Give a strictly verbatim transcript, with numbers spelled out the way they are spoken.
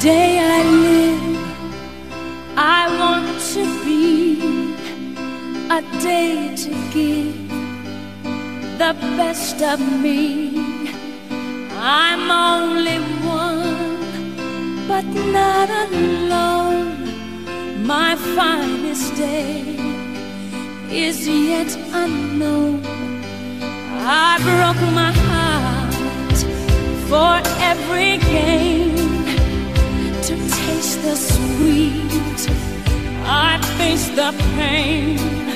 day I live, I want to be a day to give the best of me. I'm only one, but not alone. My finest day is yet unknown. I broke my heart for every gain, to taste the sweet I face the pain.